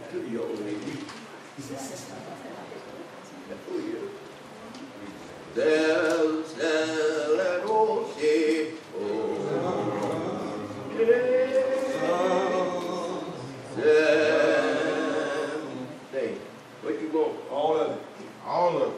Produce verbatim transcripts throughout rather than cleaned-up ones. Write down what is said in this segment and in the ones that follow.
to the old lady. There's still an old ship. Oh, hey, what you want? All of it. All of it.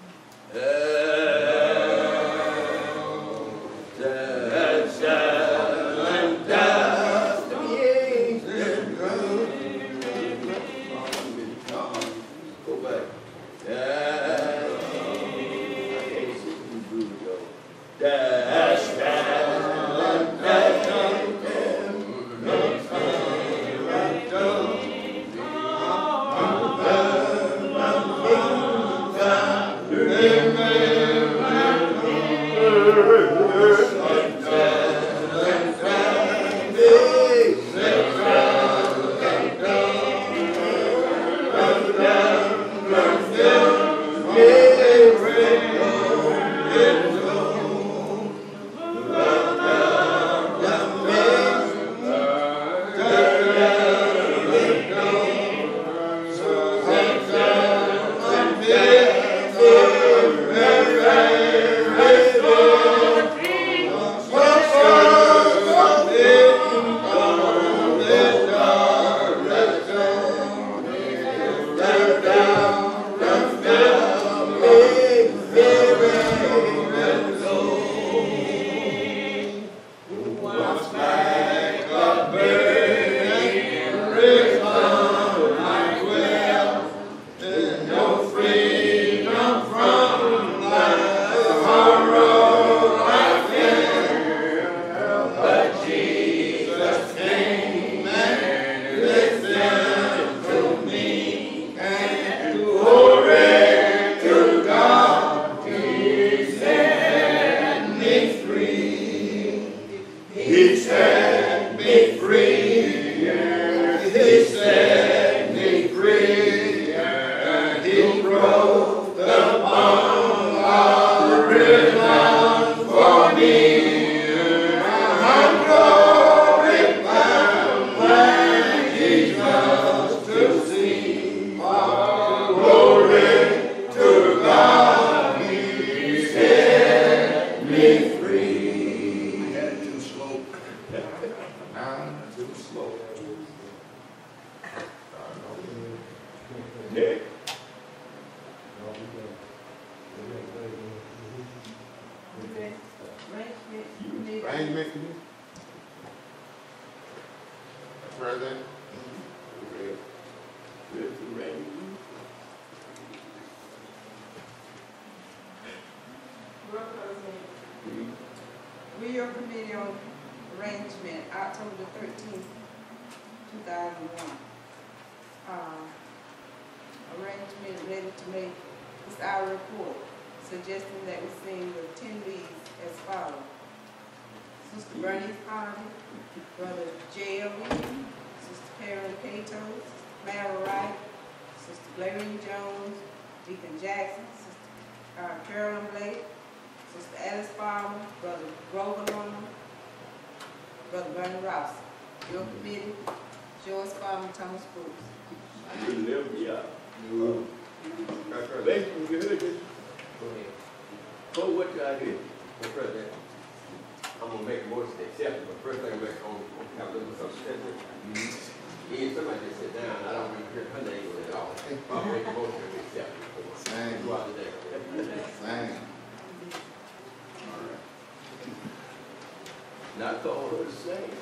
Not all the same.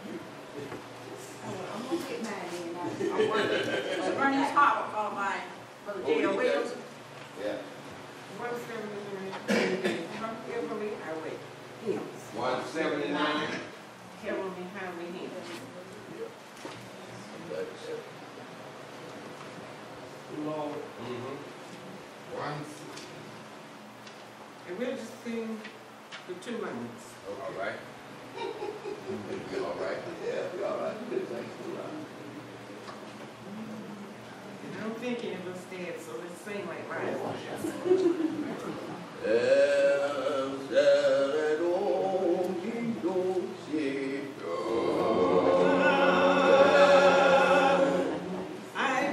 I'm gonna get mine in. I'm working. Bernie's Howard called mine for the jail wheels. Yeah. One seventy-nine. Everly Highway. One seventy-nine. Everly Highway here. Lord. Mm-hmm. One. And we'll just sing the two months. All right. Be all right. Yeah, be all right. Good, thanks. And I'm thinking it was dead, so let's sing like right. I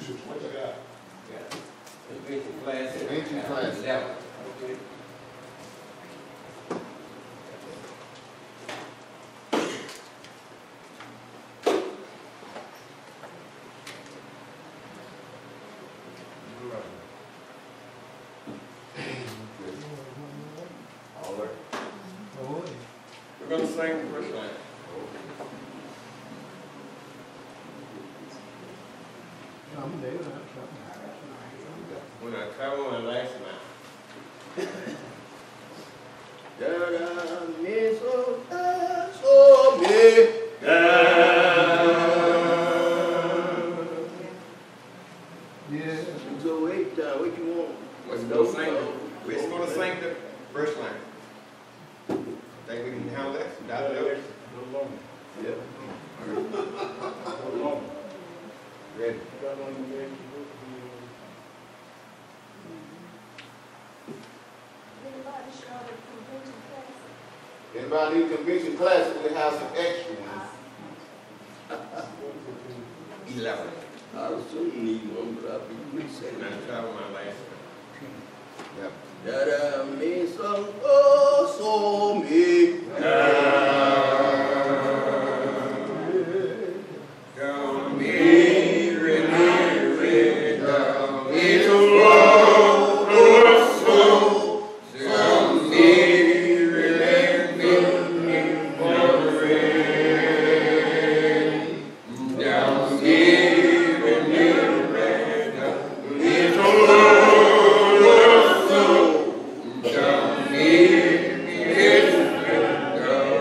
Massachusetts, what you got? Yeah. Convention class. Convention class. Eleven. Okay. All right. Oh, We're gonna sing the first line. I'm there. When I travel my last mile. Da-da, me so, da, so me. Yeah. So wait, uh, what you want? What's gonna sing? the- We're just gonna sing the first line. Think we can handle that? Dr. Lewis? Yep. Ready? Anybody need convention classes, we have some extra ones. Eleven. I was soon need one, but I'll be When resetting. I travel my last mile. Yep. That I may some oh so me. Down me, really, really, down me to roll, roll, slow. Down me, really, really, down me, down me, really, down me to roll, roll, slow. Down me, really, down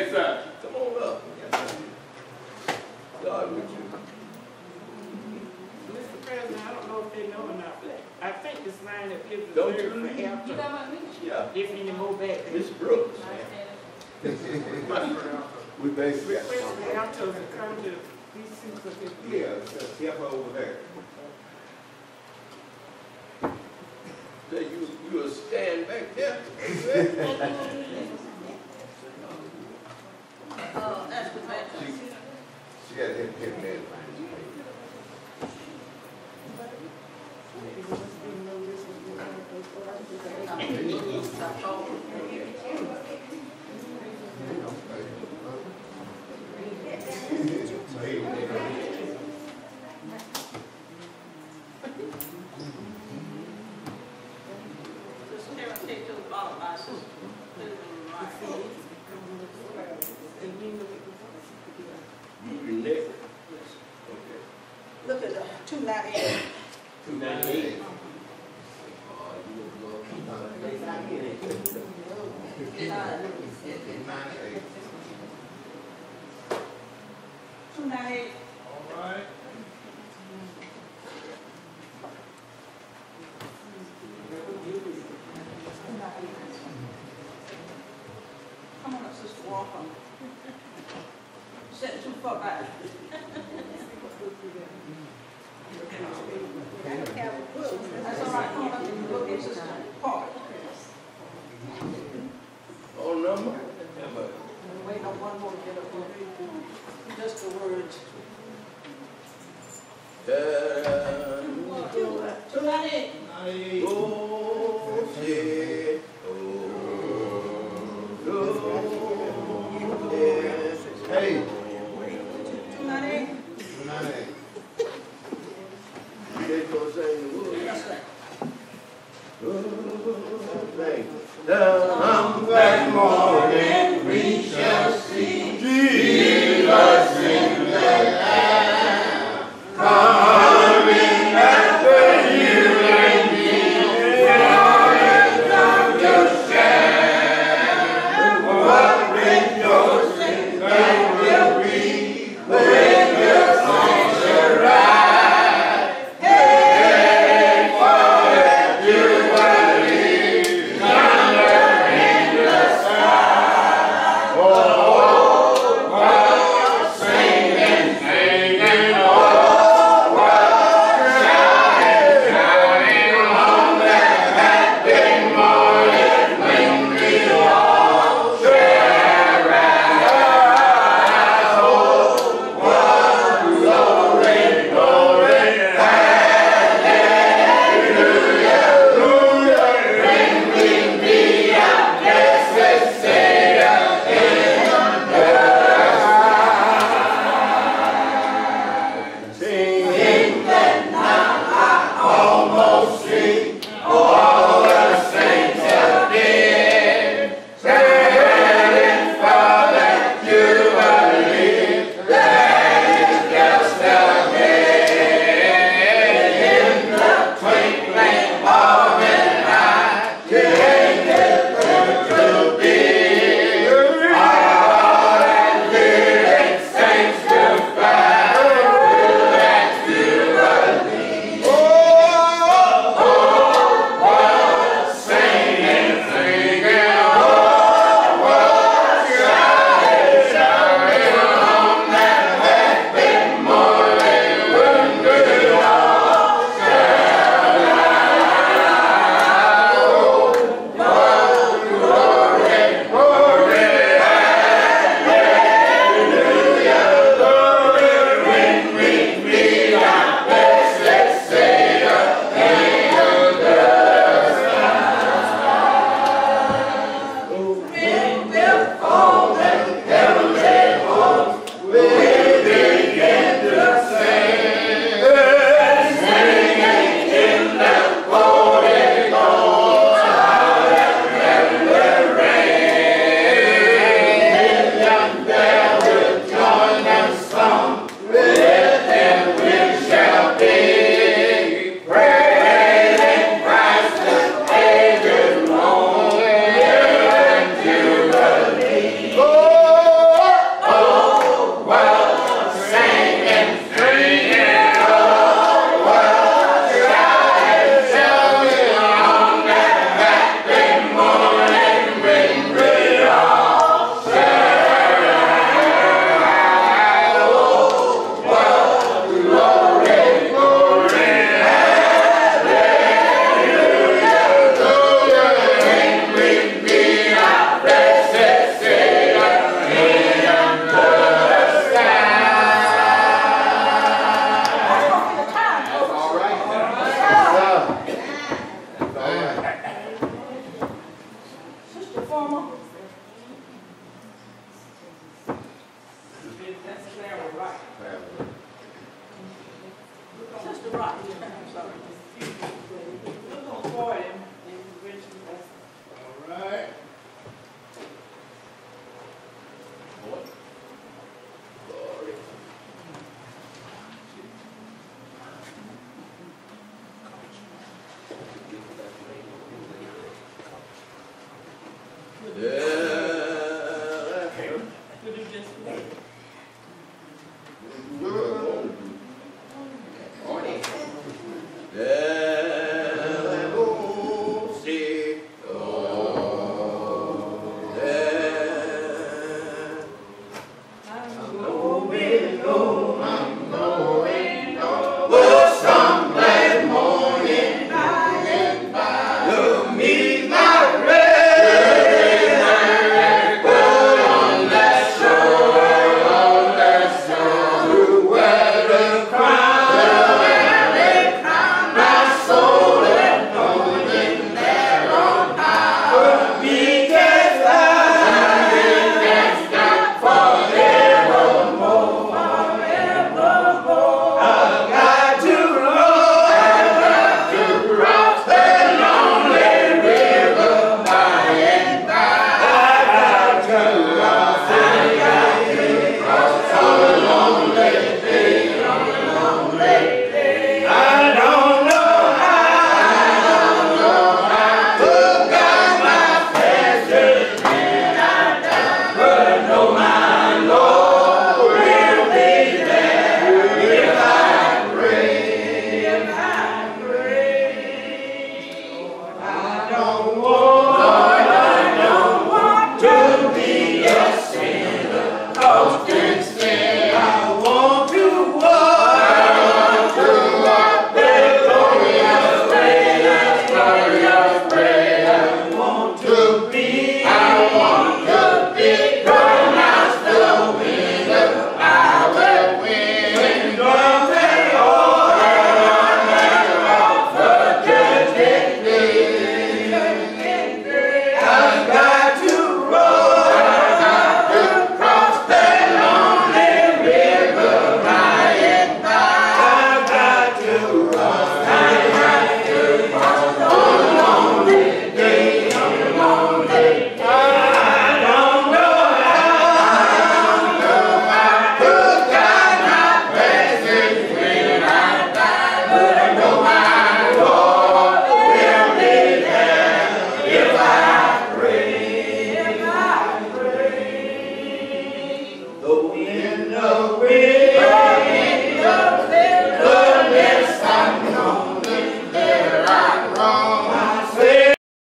Yes, sir. Come on up. God with you. Mister President, I don't know if they know or not, but I think this line up gives Don't reserved you for leave. after, Yeah. if any more back. Miss Brooks. We basically got Request something. the altos to come to these seats of his. Yeah, help over there. Say you, you will stand back there. Uh, that's the best. She got a hip, hip man. Just Karen, take to the bottom, I said, put it in the right. Your neck. Okay. Look at the two ninety-eight. Two ninety-eight. Two ninety-eight. All right. Come on up, Sister Walker. Sit too far back. That's all right, come on up, go get sister.